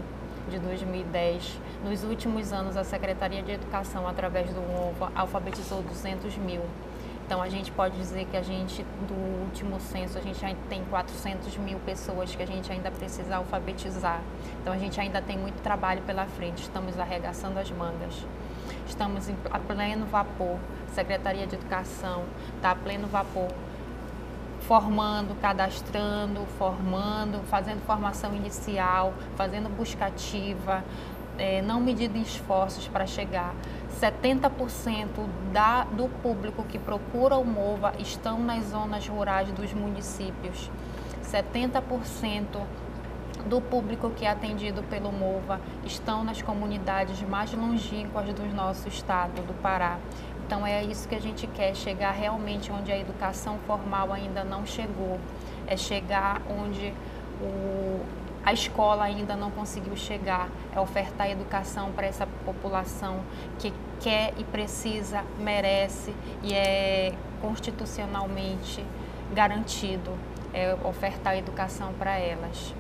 de dois mil e dez. Nos últimos anos, a Secretaria de Educação, através do MOVA, alfabetizou duzentos mil. Então, a gente pode dizer que a gente, do último censo, a gente ainda tem quatrocentas mil pessoas que a gente ainda precisa alfabetizar. Então, a gente ainda tem muito trabalho pela frente, estamos arregaçando as mangas. Estamos em, a pleno vapor, Secretaria de Educação está a pleno vapor, formando, cadastrando, formando, fazendo formação inicial, fazendo busca ativa, é, não medindo esforços para chegar. setenta por cento da, do público que procura o MOVA estão nas zonas rurais dos municípios. setenta por cento do público que é atendido pelo MOVA estão nas comunidades mais longínquas do nosso estado, do Pará. Então é isso que a gente quer, chegar realmente onde a educação formal ainda não chegou, é chegar onde o, a escola ainda não conseguiu chegar, é ofertar educação para essa população que quer e precisa, merece e é constitucionalmente garantido, é ofertar educação para elas.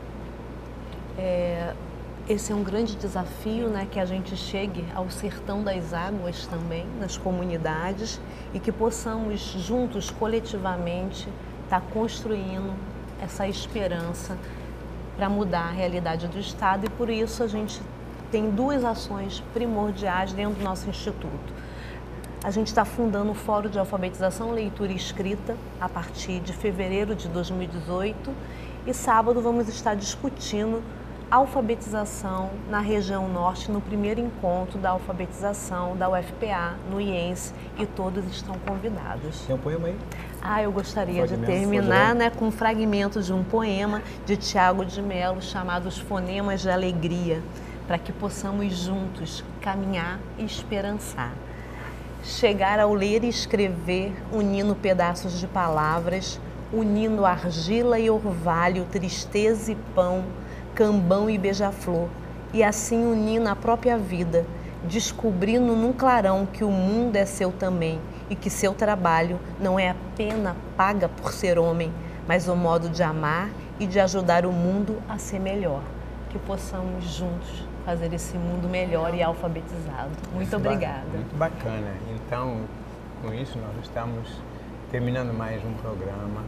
É, esse é um grande desafio, né, que a gente chegue ao sertão das águas também, nas comunidades, e que possamos juntos, coletivamente, estar construindo essa esperança para mudar a realidade do Estado, e por isso a gente tem duas ações primordiais dentro do nosso Instituto. A gente está fundando o Fórum de Alfabetização, Leitura e Escrita a partir de fevereiro de dois mil e dezoito, e sábado vamos estar discutindo alfabetização na região norte, no primeiro encontro da alfabetização da U F P A, no I E N S, e todos estão convidados. Tem um poema aí? Ah, eu gostaria de terminar, né, com um fragmento de um poema de Tiago de Mello chamado Os Fonemas de Alegria, para que possamos juntos caminhar e esperançar. Chegar ao ler e escrever, unindo pedaços de palavras, unindo argila e orvalho, tristeza e pão, cambão e beija-flor, e assim unindo a própria vida, descobrindo num clarão que o mundo é seu também e que seu trabalho não é apenas paga por ser homem, mas o modo de amar e de ajudar o mundo a ser melhor. Que possamos juntos fazer esse mundo melhor e alfabetizado. Muito obrigada. Muito bacana. Então, com isso, nós estamos terminando mais um programa,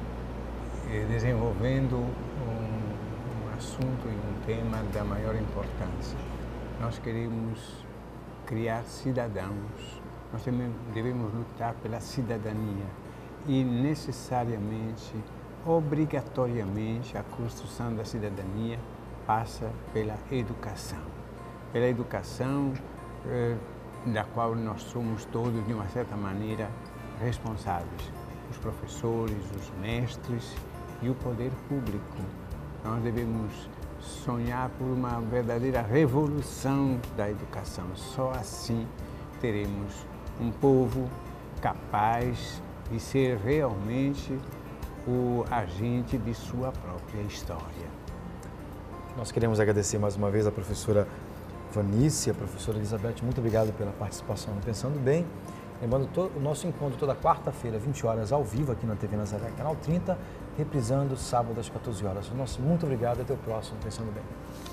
desenvolvendo um assunto e um tema da maior importância. Nós queremos criar cidadãos, nós também devemos lutar pela cidadania e necessariamente, obrigatoriamente, a construção da cidadania passa pela educação. Pela educação eh, da qual nós somos todos, de uma certa maneira, responsáveis. Os professores, os mestres e o poder público. Nós devemos sonhar por uma verdadeira revolução da educação. Só assim teremos um povo capaz de ser realmente o agente de sua própria história. Nós queremos agradecer mais uma vez a professora Vanice, a professora Elizabeth. Muito obrigado pela participação no Pensando Bem. Lembrando todo, o nosso encontro toda quarta-feira, vinte horas, ao vivo, aqui na T V Nazaré, canal trinta, reprisando sábado às quatorze horas. Nosso muito obrigado e até o próximo Pensando Bem.